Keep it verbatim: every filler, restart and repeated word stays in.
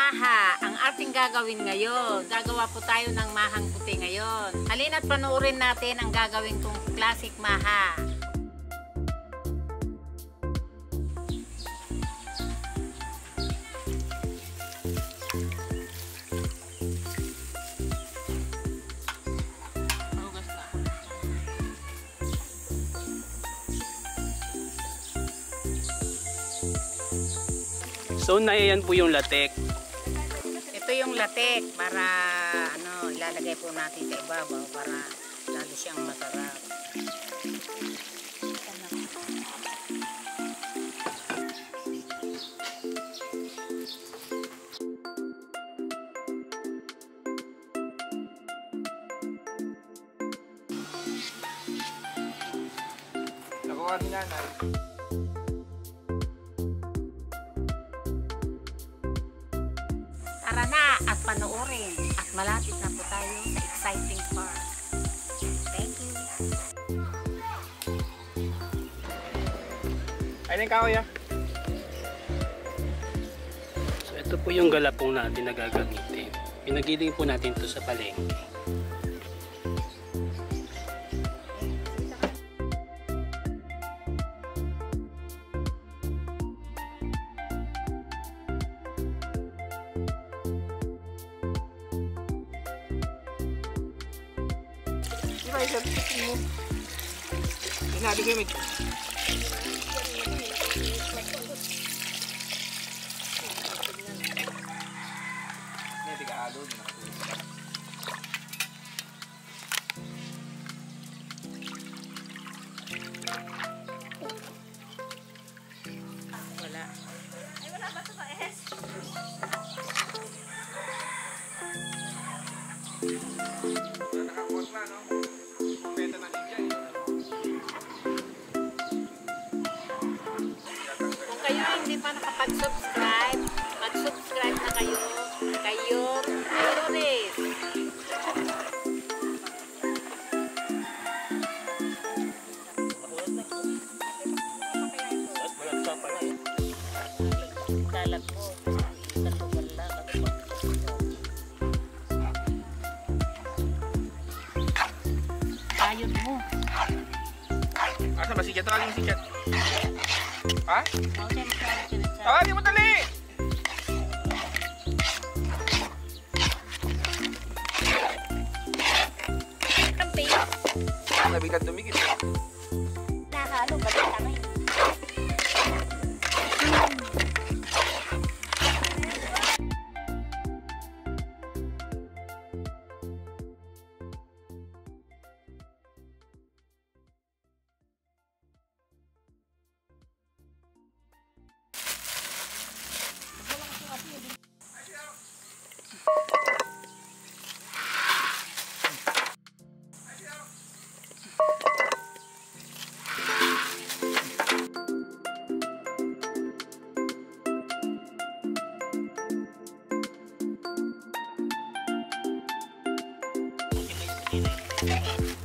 maha ang ating gagawin ngayon. Gagawa po tayo ng mahang puti ngayon. Halina't panoorin natin ang gagawin kong classic maha. So, naiyan po yung latek. Ito yung latek para ano, ilalagay po natin sa ibabaw para lalo siyang masarap. Nakuha ni nanay. Tara na at panoorin at malapit na po tayo sa exciting part. Thank you. Ayun yung kahoy ah. So, ito po yung galapong natin na gagamitin. Pinagiling po natin ito sa palengke. Ay, sabihin mo. Sinabi ko yung medyo. Hindi ka alo. Wala. Ay, wala ba ito ba, S? Nakakuha na, no? Pwede na din yan. Kung kayo hindi pa nakapag-subscribe, mag-subscribe na kayo. Kayo, kayo rin. Dalag mo. Isang lugar lang. Ayun mo. Asa ba si Chat? Tawagin mo si Chat. Ha? Okay, magkakaroon siya. Tawagin mo dali! Kampi. Nabitan tumigil. Nakahalo ba ito kami? Okay.